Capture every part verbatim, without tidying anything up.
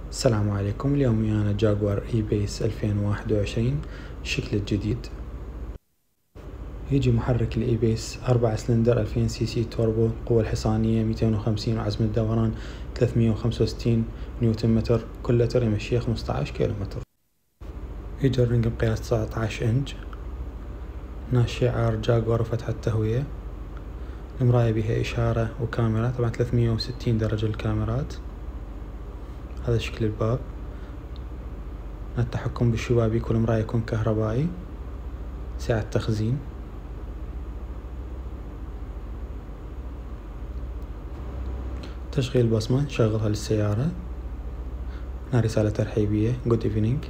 السلام عليكم. اليوم ويانا جاكور اي بيس ألفين وواحد وعشرين الشكل الجديد. يجي محرك الاي بيس أربعة سلندر ألفين سي سي توربو، القوة الحصانية مئتين وخمسين وعزم الدوران ثلاثمئة وخمسة وستين نيوتن متر، كل لتر يمشيه خمسة عشر كيلو متر. يجي الرنج بقياس تسعة عشر انج، ناش شعار جاكور وفتحة تهوية، المراية بها إشارة وكاميرا، طبعا ثلاثمئة وستين درجة الكاميرات. هذا شكل الباب. التحكم بالشبابيك والمراية يكون كهربائي. سعة تخزين. تشغيل بصمة نشغلها للسيارة. هنا رسالة ترحيبية Good evening.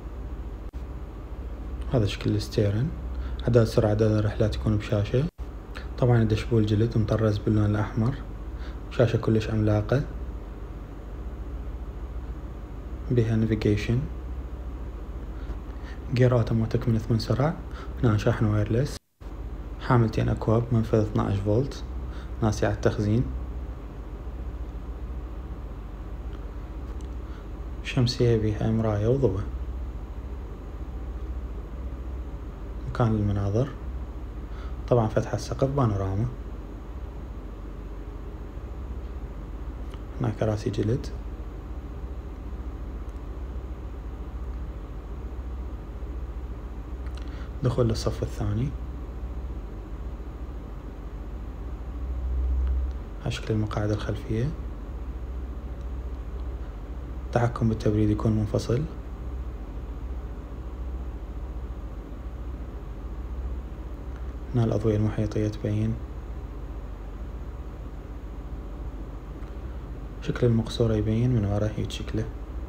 هذا شكل الستيرن. عداد سرعة عداد الرحلات يكون بشاشة. طبعا الدشبول جلد مطرز باللون الأحمر. شاشة كلش عملاقة بها نافيجيشن. جير اوتوماتيك من ثمان سرع. هنا شاحن وايرلس. حاملتين اكواب منفذ اثني عشر فولت. ناسعة التخزين. شمسية بها مراية وضوء. مكان للمناظر. طبعا فتحة السقف بانوراما. هنا كراسي جلد. دخول للصف الثاني. هشكل المقاعد الخلفية. التحكم بالتبريد يكون منفصل. هنا الأضوية المحيطية تبين. شكل المقصورة يبين من ورا هيك شكله.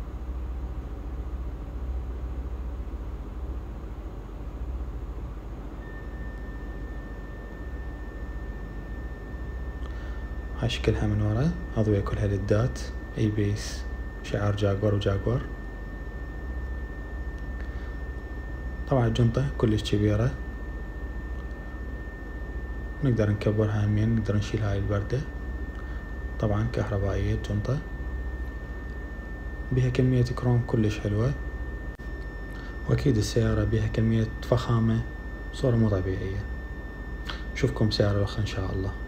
هاي شكلها من ورا. أضوية كلها ليدات اي بيس، شعار جاكور وجاكور. طبعا الجنطة كلش كبيرة، نقدر نكبرها همين، نقدر نشيل هاي البردة. طبعا كهربائية الجنطة، بها كمية كروم كلش حلوة، واكيد السيارة بها كمية فخامة صورة مو طبيعية. نشوفكم سيارة اخرى ان شاء الله.